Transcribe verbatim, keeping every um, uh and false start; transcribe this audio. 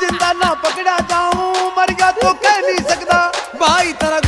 जिंदा ना पकड़ा जाऊं, मर गया तो कह नहीं सकता भाई तेरा